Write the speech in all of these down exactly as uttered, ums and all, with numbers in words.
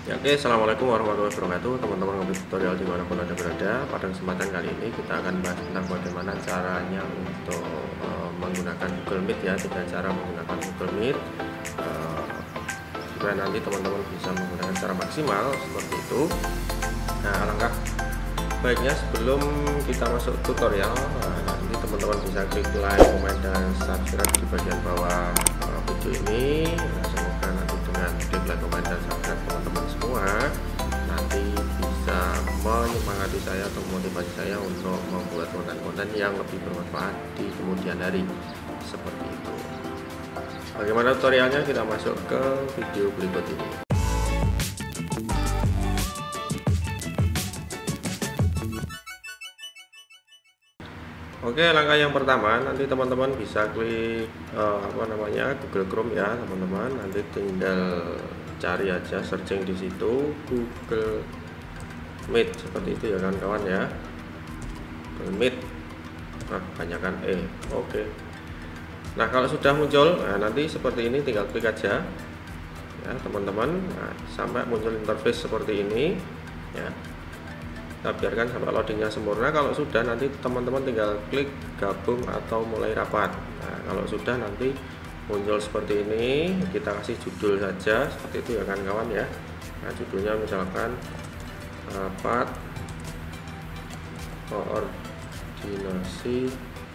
Ya, oke, assalamualaikum warahmatullahi wabarakatuh, teman-teman ngopi tutorial dimanapun anda berada. Pada kesempatan kali ini kita akan bahas tentang bagaimana caranya untuk uh, menggunakan Google Meet ya, tiga cara menggunakan Google Meet uh, supaya nanti teman-teman bisa menggunakan secara maksimal seperti itu. Nah, alangkah baiknya sebelum kita masuk tutorial, uh, nanti teman-teman bisa klik like, comment, dan subscribe di bagian bawah uh, video ini. Nah, semoga nanti dengan klik like, comment, dan subscribe teman-teman semua nanti bisa menyemangati saya atau memotivasi saya untuk membuat konten-konten yang lebih bermanfaat di kemudian hari seperti itu. Bagaimana tutorialnya? Kita masuk ke video berikut ini. Oke, langkah yang pertama nanti teman-teman bisa klik uh, apa namanya Google Chrome ya teman-teman. Nanti tinggal cari aja, searching di situ Google Meet seperti itu ya kawan-kawan ya. Google Meet, nah banyakkan E. Oke. Nah kalau sudah muncul, nah, nanti seperti ini tinggal klik aja ya teman-teman. Nah, sampai muncul interface seperti ini ya. Kita biarkan sampai loadingnya sempurna. Kalau sudah nanti teman-teman tinggal klik gabung atau mulai rapat. Nah, kalau sudah nanti muncul seperti ini, kita kasih judul saja seperti itu ya kawan-kawan ya. Nah, judulnya misalkan rapat koordinasi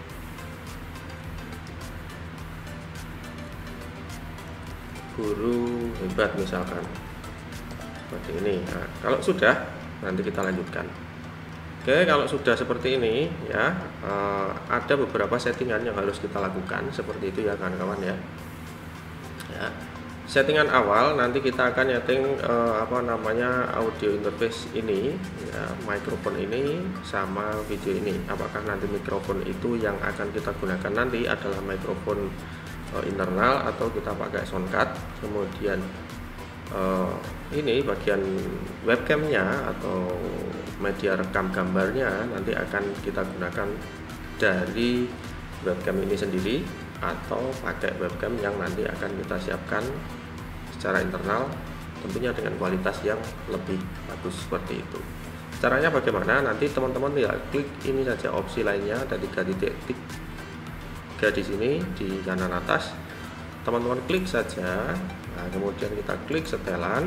guru hebat misalkan seperti ini. Nah, kalau sudah nanti kita lanjutkan. Oke, kalau sudah seperti ini ya, uh, ada beberapa settingan yang harus kita lakukan seperti itu ya kawan-kawan ya. Ya, settingan awal nanti kita akan nyeting uh, apa namanya audio interface ini, ya, mikrofon ini sama video ini. Apakah nanti mikrofon itu yang akan kita gunakan nanti adalah mikrofon uh, internal atau kita pakai soundcard, kemudian Uh, ini bagian webcamnya atau media rekam gambarnya nanti akan kita gunakan dari webcam ini sendiri atau pakai webcam yang nanti akan kita siapkan secara internal, tentunya dengan kualitas yang lebih bagus seperti itu. Caranya bagaimana? Nanti teman-teman tinggal klik ini saja, opsi lainnya ada tiga titik tiga di sini di kanan atas. Teman-teman klik saja. Nah, kemudian kita klik setelan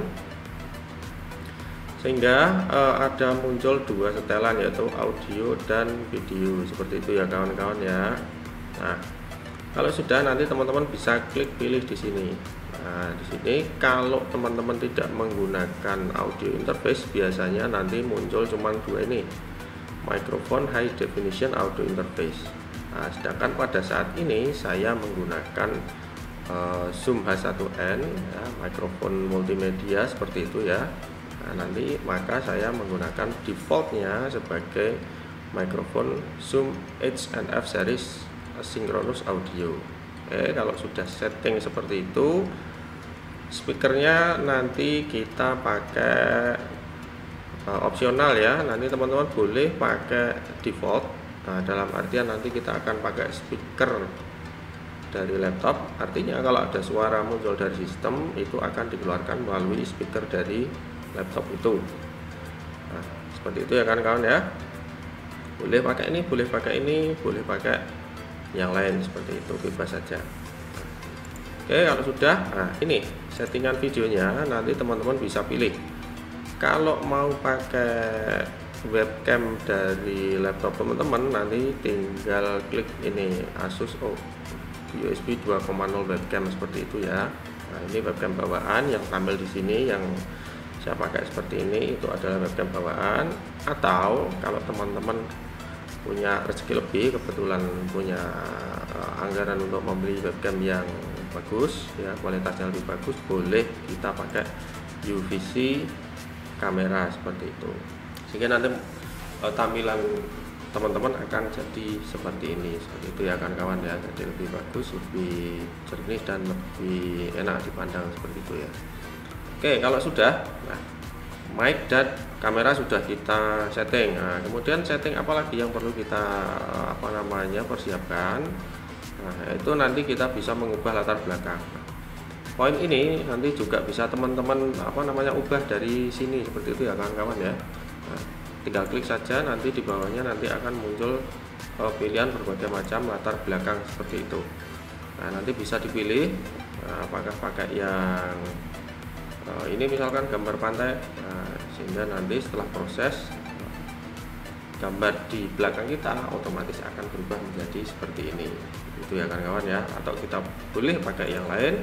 sehingga uh, ada muncul dua setelan yaitu audio dan video seperti itu ya kawan-kawan ya. Nah, kalau sudah nanti teman-teman bisa klik pilih di sini. Nah, di sini kalau teman-teman tidak menggunakan audio interface biasanya nanti muncul cuma dua ini, microphone high definition audio interface. Nah, sedangkan pada saat ini saya menggunakan Uh, Zoom H satu N ya, mikrofon multimedia seperti itu ya. Nah, nanti maka saya menggunakan defaultnya sebagai mikrofon Zoom H and F series synchronous audio. Oke, kalau sudah setting seperti itu, speakernya nanti kita pakai uh, opsional ya. Nanti teman-teman boleh pakai default. Nah, dalam artian nanti kita akan pakai speaker dari laptop, artinya kalau ada suara muncul dari sistem itu akan dikeluarkan melalui speaker dari laptop itu. Nah, seperti itu ya kawan-kawan ya. Boleh pakai ini, boleh pakai ini, boleh pakai yang lain seperti itu, bebas saja. Oke, kalau sudah, nah ini settingan videonya nanti teman-teman bisa pilih. Kalau mau pakai webcam dari laptop teman-teman nanti tinggal klik ini Asus oh, U S B dua koma nol webcam seperti itu ya. Nah, ini webcam bawaan yang tampil di sini yang saya pakai seperti ini itu adalah webcam bawaan. Atau kalau teman-teman punya rezeki lebih, kebetulan punya uh, anggaran untuk membeli webcam yang bagus ya, kualitasnya lebih bagus, boleh kita pakai U V C kamera seperti itu. Sehingga nanti uh, tampilan teman-teman akan jadi seperti ini, seperti itu ya kawan-kawan ya. Jadi lebih bagus, lebih jernih dan lebih enak dipandang seperti itu ya. Oke, kalau sudah, nah mic dan kamera sudah kita setting. Nah, kemudian setting apa lagi yang perlu kita apa namanya persiapkan? Nah, itu nanti kita bisa mengubah latar belakang. poin ini nanti juga bisa teman-teman apa namanya ubah dari sini seperti itu ya kawan-kawan ya. Nah, tinggal klik saja, nanti di bawahnya nanti akan muncul uh, pilihan berbagai macam latar belakang seperti itu. Nah, nanti bisa dipilih uh, apakah pakai yang uh, ini misalkan gambar pantai, nah, sehingga nanti setelah proses gambar di belakang kita otomatis akan berubah menjadi seperti ini, itu ya kawan-kawan ya. Atau kita boleh pakai yang lain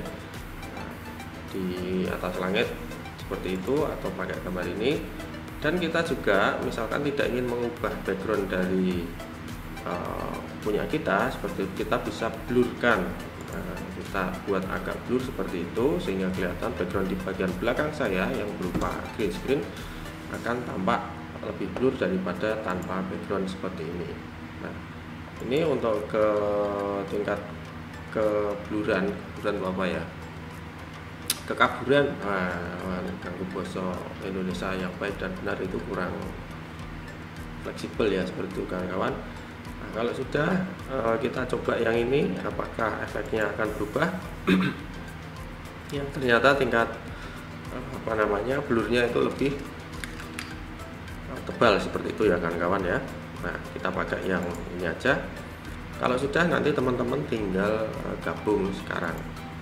di atas langit seperti itu, atau pakai gambar ini. Dan kita juga misalkan tidak ingin mengubah background dari uh, punya kita, seperti itu, kita bisa blurkan. Nah, kita buat agak blur seperti itu sehingga kelihatan background di bagian belakang saya yang berupa green screen akan tampak lebih blur daripada tanpa background seperti ini. Nah, ini untuk ke tingkat kebluran, keburan apa ya? Kekaburan, nah, ganggu bahasa Indonesia yang baik dan benar itu kurang fleksibel ya, seperti itu kawan-kawan. Nah, kalau sudah uh, kita coba yang ini, apakah efeknya akan berubah? Yang ternyata tingkat uh, apa namanya blurnya itu lebih uh, tebal seperti itu ya kawan-kawan ya. Nah, kita pakai yang ini aja. Kalau sudah, nanti teman-teman tinggal uh, gabung sekarang.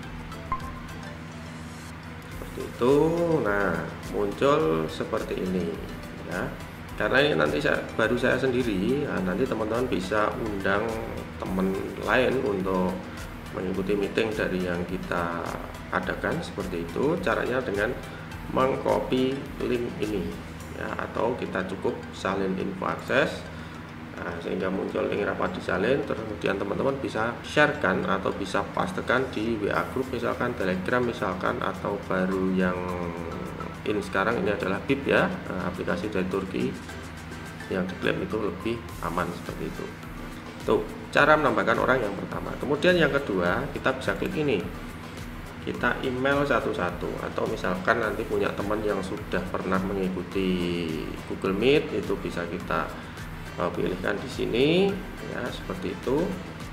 Itu nah muncul seperti ini ya, karena ini nanti saya, baru saya sendiri, nah, nanti teman-teman bisa undang teman lain untuk mengikuti meeting dari yang kita adakan seperti itu. Caranya dengan mengcopy link ini ya, atau kita cukup salin info akses. Nah, sehingga muncul link rapat disalin, terus kemudian teman-teman bisa sharekan atau bisa pastekan di W A group misalkan, Telegram misalkan, atau baru yang in sekarang ini adalah Bip ya, nah, aplikasi dari Turki yang diklaim itu lebih aman seperti itu. Tuh, cara menambahkan orang yang pertama. Kemudian yang kedua, kita bisa klik ini, kita email satu-satu, atau misalkan nanti punya teman yang sudah pernah mengikuti Google Meet, itu bisa kita pilihkan di sini ya, seperti itu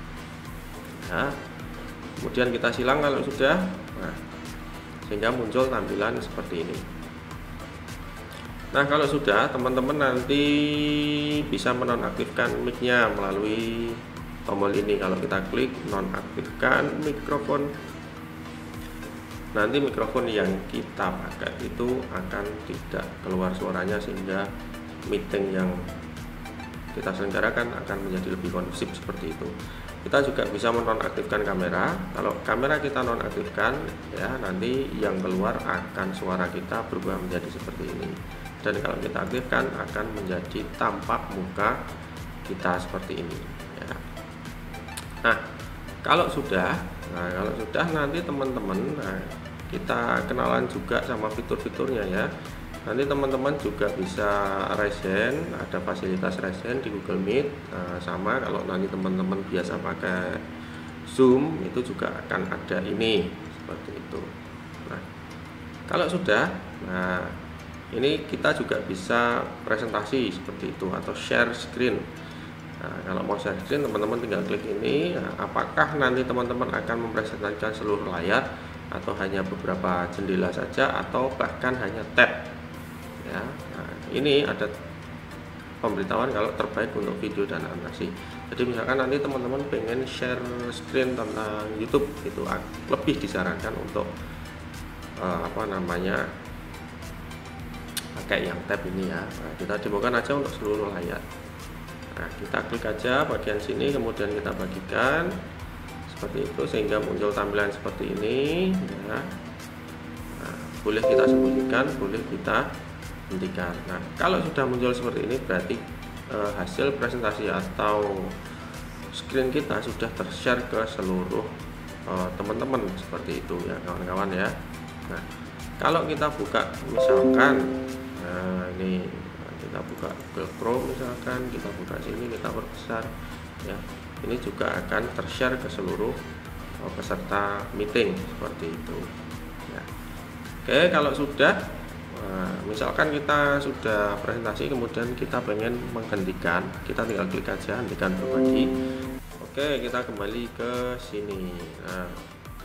ya. Kemudian kita silang kalau sudah, nah, sehingga muncul tampilan seperti ini. Nah, kalau sudah, teman-teman nanti bisa menonaktifkan mic-nya melalui tombol ini. Kalau kita klik nonaktifkan mikrofon, nanti mikrofon yang kita pakai itu akan tidak keluar suaranya, sehingga meeting yang kita selenggarakan akan menjadi lebih kondusif seperti itu. Kita juga bisa menonaktifkan kamera. Kalau kamera kita nonaktifkan ya, nanti yang keluar akan suara kita berubah menjadi seperti ini. Dan kalau kita aktifkan akan menjadi tampak muka kita seperti ini ya. Nah, kalau sudah, nah kalau sudah nanti teman-teman, nah, kita kenalan juga sama fitur-fiturnya ya. Nanti teman-teman juga bisa raise hand, ada fasilitas raise hand di Google Meet. Nah, sama kalau nanti teman-teman biasa pakai Zoom, itu juga akan ada ini seperti itu. Nah, kalau sudah, nah ini kita juga bisa presentasi seperti itu atau share screen. Nah, kalau mau share screen, teman-teman tinggal klik ini. Nah, apakah nanti teman-teman akan mempresentasikan seluruh layar, atau hanya beberapa jendela saja, atau bahkan hanya tab ya. Nah, ini ada pemberitahuan kalau terbaik untuk video dan animasi. Jadi misalkan nanti teman-teman pengen share screen tentang YouTube, itu lebih disarankan untuk uh, apa namanya pakai yang tab ini ya. Nah, kita demokan aja untuk seluruh layar. Nah, kita klik aja bagian sini, kemudian kita bagikan seperti itu sehingga muncul tampilan seperti ini ya. Nah, boleh kita sembunyikan, boleh kita hentikan. Nah, kalau sudah muncul seperti ini, berarti eh, hasil presentasi atau screen kita sudah tershare ke seluruh teman-teman eh, seperti itu ya kawan-kawan ya. Nah, kalau kita buka misalkan, nah ini kita buka Google Chrome misalkan, kita buka sini, kita perbesar ya, ini juga akan tershare ke seluruh eh, peserta meeting seperti itu ya. Oke, kalau sudah, nah, misalkan kita sudah presentasi, kemudian kita pengen menghentikan, kita tinggal klik aja hentikan berbagi. Oke, kita kembali ke sini. Nah,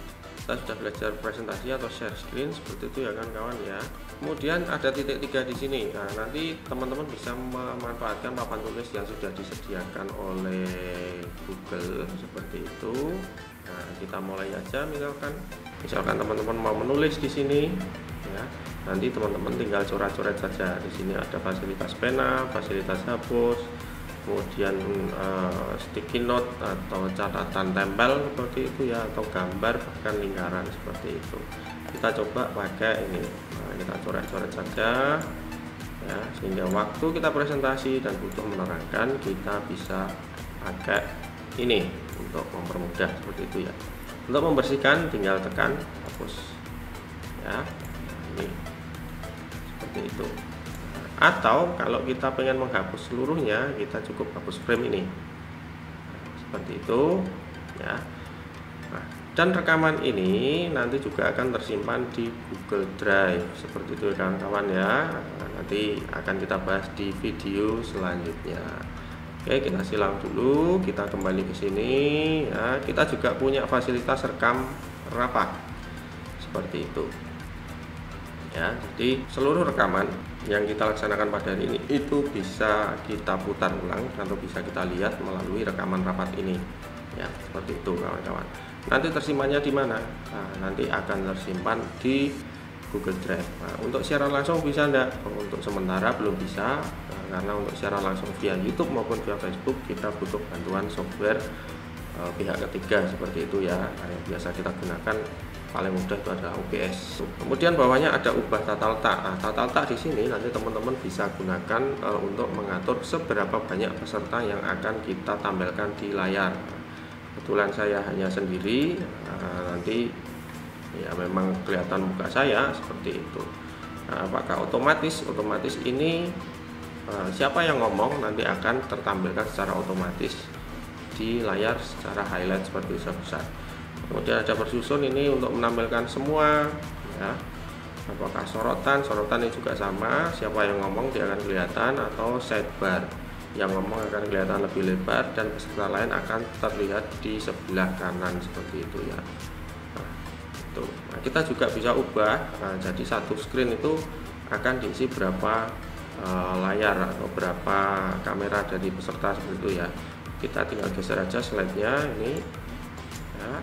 kita sudah belajar presentasi atau share screen seperti itu ya kan kawan ya. Kemudian ada titik tiga di sini. Nah, nanti teman-teman bisa memanfaatkan papan tulis yang sudah disediakan oleh Google seperti itu. Nah, kita mulai aja, misalkan misalkan teman-teman mau menulis di sini ya. Nanti teman-teman tinggal coret-coret saja. Di sini ada fasilitas pena, fasilitas hapus, kemudian uh, sticky note atau catatan tempel seperti itu ya, atau gambar bahkan lingkaran seperti itu. Kita coba pakai ini. Nah, kita coret-coret saja ya, sehingga waktu kita presentasi dan butuh menerangkan, kita bisa pakai ini untuk mempermudah seperti itu ya. Untuk membersihkan tinggal tekan hapus ya. Ini seperti itu. Atau kalau kita pengen menghapus seluruhnya, kita cukup hapus frame ini seperti itu ya. Nah, dan rekaman ini nanti juga akan tersimpan di Google Drive seperti itu kawan-kawan ya. Nah, nanti akan kita bahas di video selanjutnya. Oke, kita silang dulu, kita kembali ke sini ya. Kita juga punya fasilitas rekam rapat seperti itu ya. Jadi seluruh rekaman yang kita laksanakan pada hari ini itu bisa kita putar ulang atau bisa kita lihat melalui rekaman rapat ini ya, seperti itu kawan-kawan. Nanti tersimpannya di mana? Nah, nanti akan tersimpan di Google Drive. Nah, untuk siaran langsung bisa enggak? Untuk sementara belum bisa, nah, karena untuk siaran langsung via YouTube maupun via Facebook kita butuh bantuan software e, pihak ketiga seperti itu ya. Nah, yang biasa kita gunakan paling mudah itu adalah O B S. Kemudian bawahnya ada ubah tata letak. Nah, tata letak di sini nanti teman-teman bisa gunakan e, untuk mengatur seberapa banyak peserta yang akan kita tampilkan di layar. Kebetulan saya hanya sendiri, nah, nanti ya memang kelihatan muka saya seperti itu. Nah, apakah otomatis? Otomatis ini e, siapa yang ngomong nanti akan tertampilkan secara otomatis di layar secara highlight seperti besar-besar. Kemudian ada bersusun ini untuk menampilkan semua ya. Apakah sorotan? Sorotan ini juga sama, siapa yang ngomong dia akan kelihatan, atau sidebar, yang ngomong akan kelihatan lebih lebar dan peserta lain akan terlihat di sebelah kanan seperti itu ya. Nah, itu. Nah, kita juga bisa ubah. Nah, jadi satu screen itu akan diisi berapa e, layar atau berapa kamera dari peserta seperti itu ya. Kita tinggal geser aja slide-nya ini ya.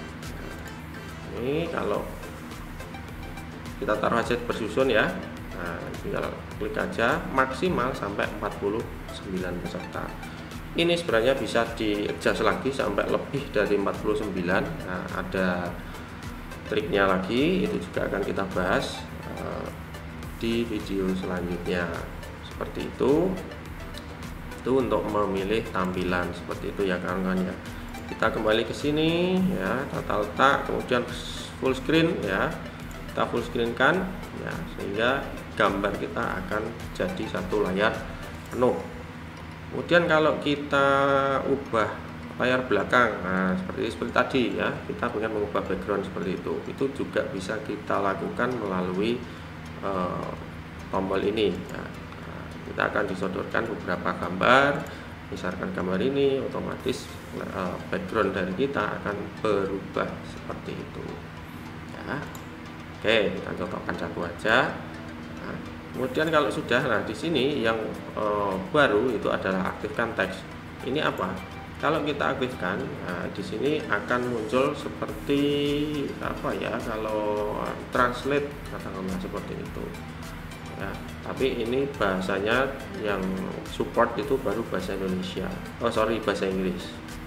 Ini kalau kita taruh aja bersusun ya. Nah, tinggal klik aja, maksimal sampai empat puluh sembilan peserta. Ini sebenarnya bisa di-adjust lagi sampai lebih dari empat puluh sembilan. Nah, ada triknya lagi, itu juga akan kita bahas uh, di video selanjutnya. Seperti itu. Itu untuk memilih tampilan seperti itu ya kawan-kawan ya. Kita kembali ke sini ya, tata letak, kemudian full screen ya. Kita full screen kan ya, sehingga gambar kita akan jadi satu layar penuh. Kemudian kalau kita ubah layar belakang, nah seperti seperti tadi ya, kita ingin mengubah background seperti itu. Itu juga bisa kita lakukan melalui uh, tombol ini ya. Nah, kita akan disodorkan beberapa gambar. Misalkan gambar ini, otomatis uh, background dari kita akan berubah seperti itu ya. Oke, kita contohkan satu aja. Nah, kemudian kalau sudah, nah di sini yang uh, baru itu adalah aktifkan teks. Ini apa? Kalau kita aktifkan, nah di sini akan muncul seperti apa ya? Kalau translate katakanlah seperti itu. Ya, tapi ini bahasanya yang support itu baru bahasa Indonesia. Oh sorry, bahasa Inggris.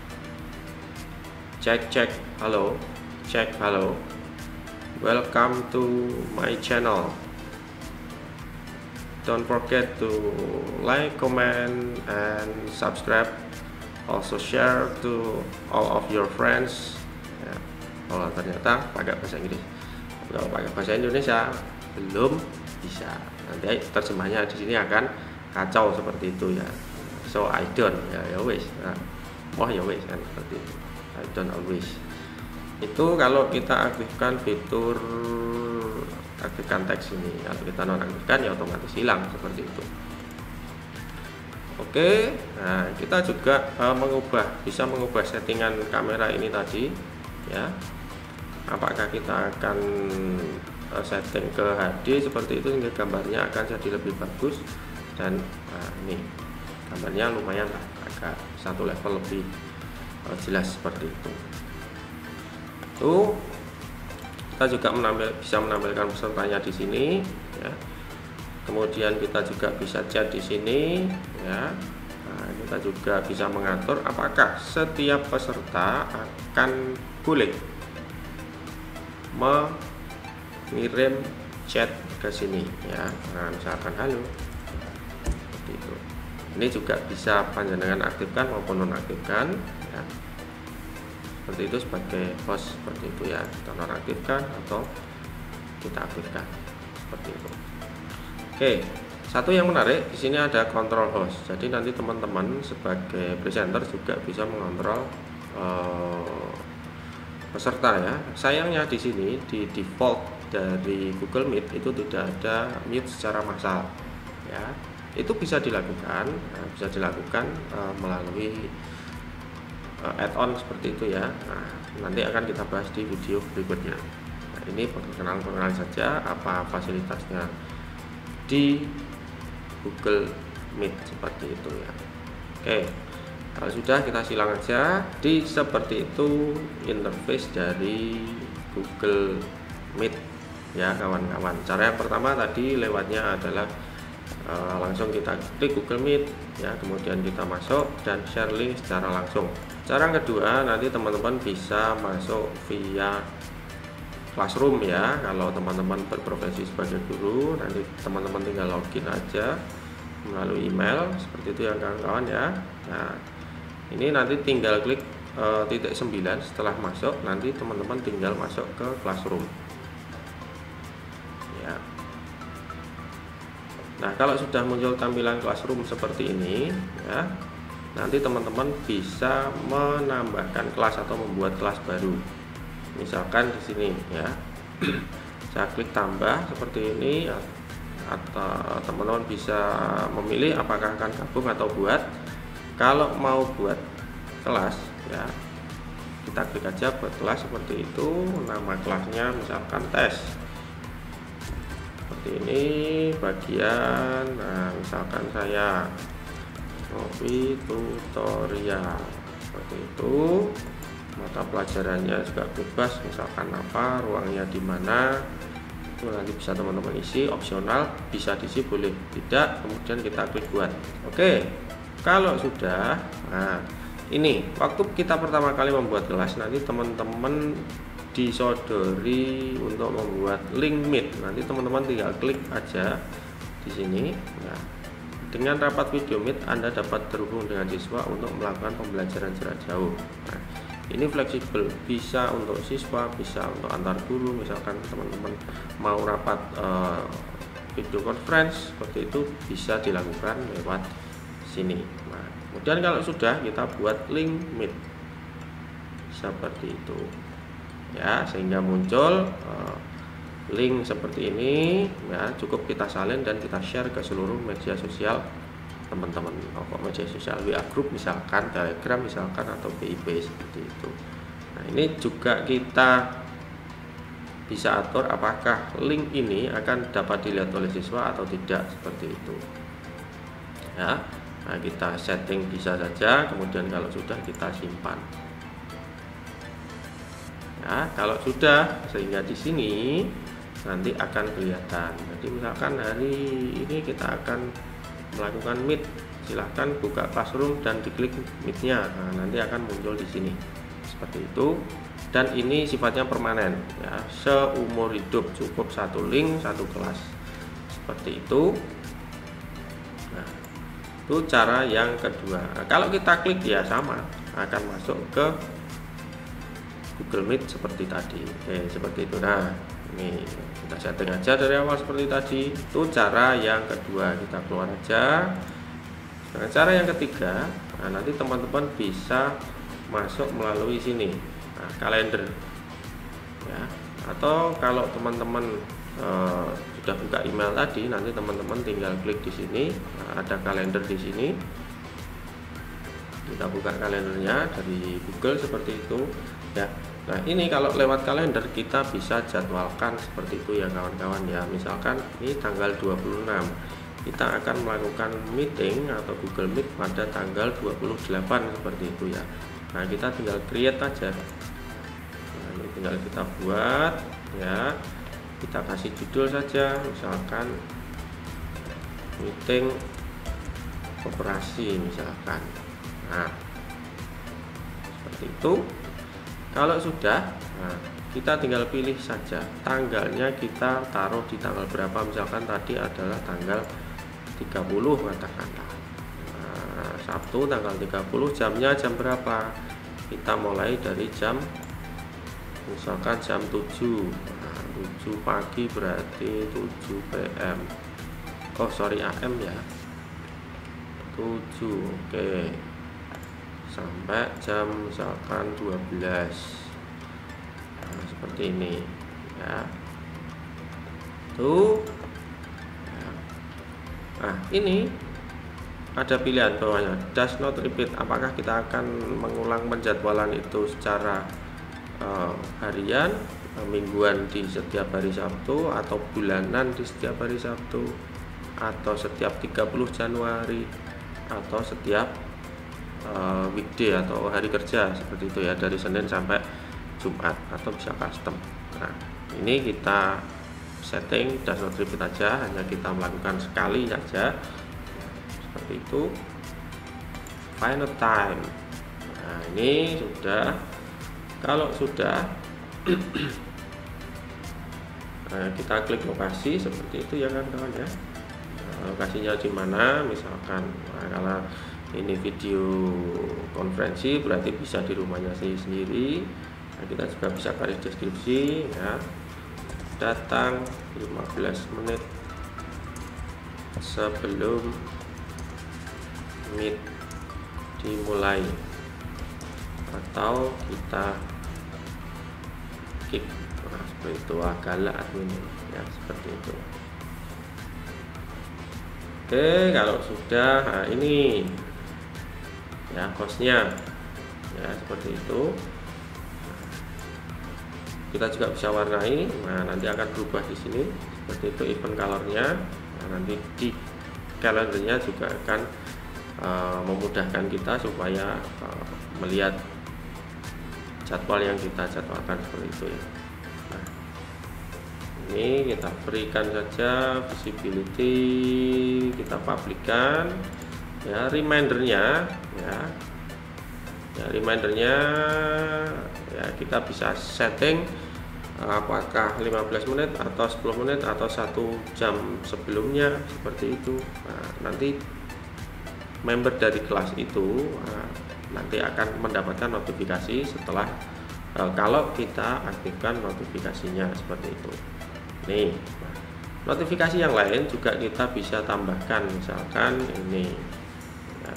Cek cek, halo, cek halo. Welcome to my channel. Don't forget to like, comment, and subscribe. Also share to all of your friends. Ya, kalau ternyata pakai bahasa Inggris, kalau pakai bahasa Indonesia belum bisa. Nanti terjemahnya di sini akan kacau seperti itu ya. So I don't ya ya wes. Nah, oh ya wes kan seperti itu. I don't always. Itu kalau kita aktifkan fitur aktifkan teks ini. Kalau kita nonaktifkan ya otomatis hilang seperti itu. Oke, nah kita juga uh, mengubah bisa mengubah settingan kamera ini tadi ya. apakah kita akan setting ke H D seperti itu sehingga gambarnya akan jadi lebih bagus, dan nah, ini gambarnya lumayan lah, agak satu level lebih uh, jelas seperti itu. Tuh, kita juga menampil, bisa menampilkan pesertanya di sini ya. Kemudian kita juga bisa chat di sini ya. Nah, kita juga bisa mengatur apakah setiap peserta akan boleh mengirim chat ke sini ya. Nah, misalkan halo seperti itu. Ini juga bisa panjenengan aktifkan maupun nonaktifkan ya. Seperti itu sebagai host, seperti itu ya, kita nonaktifkan atau kita aktifkan seperti itu. Oke, satu yang menarik di sini ada control host. Jadi nanti teman-teman sebagai presenter juga bisa mengontrol uh, peserta ya. Sayangnya di sini di default dari Google Meet itu tidak ada mute secara massal ya. Itu bisa dilakukan, nah, bisa dilakukan uh, melalui uh, add-on seperti itu ya. Nah, nanti akan kita bahas di video berikutnya. Nah, ini perkenalan-perkenalan saja apa fasilitasnya di Google Meet seperti itu ya. Oke, kalau sudah kita silang aja. Di seperti itu interface dari Google Meet ya kawan-kawan. Cara yang pertama tadi lewatnya adalah uh, langsung kita klik Google Meet ya, kemudian kita masuk dan share link secara langsung. Cara yang kedua nanti teman-teman bisa masuk via Classroom ya. Kalau teman-teman berprofesi sebagai guru, nanti teman-teman tinggal login aja melalui email seperti itu ya kawan-kawan ya. Nah, ini nanti tinggal klik e, titik sembilan setelah masuk, nanti teman-teman tinggal masuk ke Classroom ya. Nah, kalau sudah muncul tampilan Classroom seperti ini ya, nanti teman-teman bisa menambahkan kelas atau membuat kelas baru. Misalkan di sini ya, saya klik tambah seperti ini, atau teman-teman bisa memilih apakah akan gabung atau buat. Kalau mau buat kelas ya, kita klik aja buat kelas seperti itu. Nama kelasnya misalkan tes seperti ini bagian. Nah, misalkan saya Novi tutorial seperti itu. Mata pelajarannya juga bebas, misalkan apa, ruangnya di mana, itu nanti bisa teman-teman isi, opsional, bisa diisi boleh tidak, kemudian kita klik buat. Oke, kalau sudah, nah ini waktu kita pertama kali membuat kelas, nanti teman-teman disodori untuk membuat link Meet. Nanti teman-teman tinggal klik aja di sini. Nah, dengan rapat video Meet Anda dapat terhubung dengan siswa untuk melakukan pembelajaran jarak jauh. Nah, ini fleksibel, bisa untuk siswa, bisa untuk antar guru. Misalkan teman-teman mau rapat uh, video conference seperti itu, bisa dilakukan lewat sini. Nah, kemudian kalau sudah, kita buat link Meet seperti itu ya, sehingga muncul uh, link seperti ini ya. Cukup kita salin dan kita share ke seluruh media sosial teman-teman, pokok media sosial W A group misalkan, Telegram misalkan, atau B I B seperti itu. Nah, ini juga kita bisa atur apakah link ini akan dapat dilihat oleh siswa atau tidak seperti itu ya. Nah, kita setting bisa saja, kemudian kalau sudah kita simpan ya. Kalau sudah, sehingga di sini nanti akan kelihatan. Jadi misalkan hari ini kita akan melakukan Meet, silahkan buka Classroom dan diklik Meet-nya. Nah, nanti akan muncul di sini seperti itu. Dan ini sifatnya permanen ya, seumur hidup, cukup satu link satu kelas seperti itu. Nah, itu cara yang kedua. Nah, kalau kita klik ya sama, akan masuk ke Google Meet seperti tadi. Oke, seperti itu. Nah, ini kita setting aja dari awal seperti tadi. Itu cara yang kedua, kita keluar aja. Nah, cara yang ketiga, nah, nanti teman-teman bisa masuk melalui sini, nah, kalender ya. Atau kalau teman-teman e, sudah buka email tadi, nanti teman-teman tinggal klik di sini. Nah, ada kalender di sini. Kita buka kalendernya dari Google seperti itu ya. Nah, ini kalau lewat kalender kita bisa jadwalkan seperti itu ya kawan-kawan ya. Misalkan ini tanggal dua puluh enam, kita akan melakukan meeting atau Google Meet pada tanggal dua puluh delapan seperti itu ya. Nah, kita tinggal create aja. Nah, ini tinggal kita buat ya. Kita kasih judul saja, misalkan meeting operasi misalkan. Nah, seperti itu. Kalau sudah, nah, kita tinggal pilih saja tanggalnya, kita taruh di tanggal berapa. Misalkan tadi adalah tanggal tiga puluh katakanlah. Nah, Sabtu tanggal tiga puluh, jamnya jam berapa? Kita mulai dari jam misalkan jam tujuh. Nah, tujuh pagi berarti tujuh P M. Oh, sorry A M ya. tujuh. Oke. Sampai jam misalkan dua belas. Nah, seperti ini ya. Tuh. Nah, ini ada pilihan bawahnya, does not repeat. Apakah kita akan mengulang penjadwalan itu secara uh, harian, uh, mingguan di setiap hari Sabtu, atau bulanan di setiap hari Sabtu, atau setiap tiga puluh Januari, atau setiap uh, weekday atau hari kerja seperti itu ya, dari Senin sampai Jumat, atau bisa custom. Nah, ini kita setting does not repeat aja, hanya kita melakukan sekali saja seperti itu. Final time. Nah, ini sudah. Kalau sudah nah, kita klik lokasi seperti itu ya kan kawan ya. Nah, lokasinya di mana misalkan, nah, kalau ini video konferensi berarti bisa di rumahnya sendiri. Nah, kita juga bisa garis deskripsi ya, datang lima belas menit sebelum meet dimulai, atau kita skip. Nah, seperti itu, agak admin ya, seperti itu. Oke, kalau sudah, nah ini ya hostnya ya, seperti itu. Kita juga bisa warnai. Nah, nanti akan berubah di sini seperti itu event colornya. Nah, nanti di kalendernya juga akan uh, memudahkan kita supaya uh, melihat jadwal yang kita jadwalkan seperti itu ya. Nah, ini kita berikan saja visibility, kita publikkan ya, remindernya ya. Ya, remindernya ya, kita bisa setting apakah lima belas menit atau sepuluh menit atau satu jam sebelumnya seperti itu. Nah, nanti member dari kelas itu nah, nanti akan mendapatkan notifikasi setelah uh, kalau kita aktifkan notifikasinya seperti itu. Nih, nah, notifikasi yang lain juga kita bisa tambahkan, misalkan ini ya,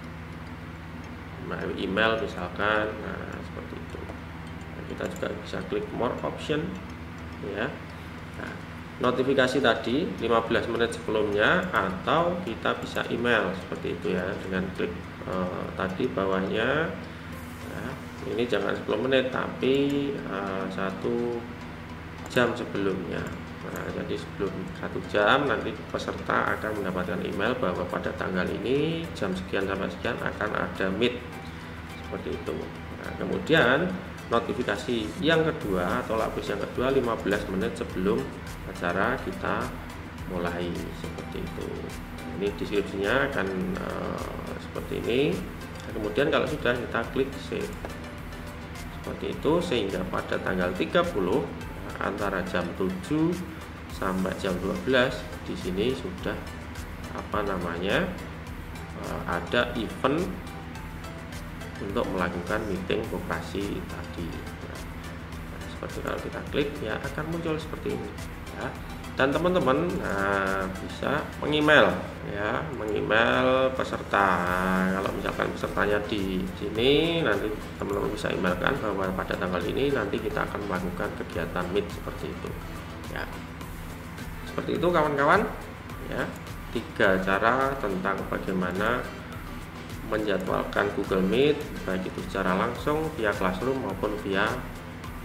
email misalkan. Nah, seperti itu. Nah, kita juga bisa klik more option ya. Nah, notifikasi tadi lima belas menit sebelumnya, atau kita bisa email seperti itu ya, dengan klik uh, tadi bawahnya ya. Ini jangan sepuluh menit tapi uh, satu jam sebelumnya. Nah, jadi sebelum satu jam nanti peserta akan mendapatkan email bahwa pada tanggal ini jam sekian sampai sekian akan ada meet seperti itu. Nah, kemudian notifikasi yang kedua atau lapis yang kedua lima belas menit sebelum acara kita mulai seperti itu. Ini deskripsinya akan uh, seperti ini. Nah, kemudian kalau sudah, kita klik save seperti itu, sehingga pada tanggal tiga puluh antara jam tujuh sampai jam dua belas di sini sudah apa namanya uh, ada event untuk melakukan meeting koperasi tadi. Nah, seperti kalau kita klik ya akan muncul seperti ini ya. Dan teman-teman nah, bisa mengemail ya, mengemail peserta. Kalau misalkan pesertanya di sini, nanti teman-teman bisa emailkan bahwa pada tanggal ini nanti kita akan melakukan kegiatan meet seperti itu ya. Seperti itu kawan-kawan ya, tiga cara tentang bagaimana menjadwalkan Google Meet, baik itu secara langsung via Classroom maupun via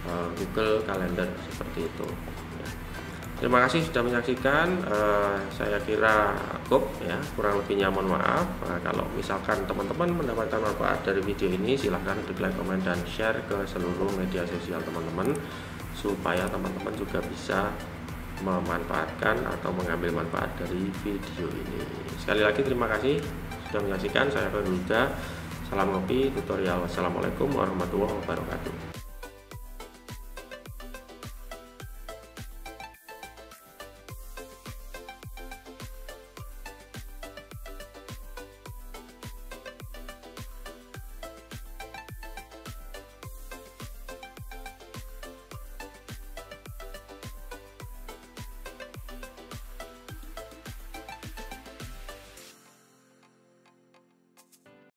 uh, Google Calendar seperti itu. Ya. Terima kasih sudah menyaksikan. Uh, saya kira cukup ya, kurang lebihnya mohon maaf. Nah, kalau misalkan teman-teman mendapatkan manfaat dari video ini, silahkan klik like, komen, dan share ke seluruh media sosial teman-teman supaya teman-teman juga bisa memanfaatkan atau mengambil manfaat dari video ini. Sekali lagi terima kasih sudah menyaksikan. Saya Febri Huda. Salam ngopi tutorial. Wassalamualaikum warahmatullahi wabarakatuh.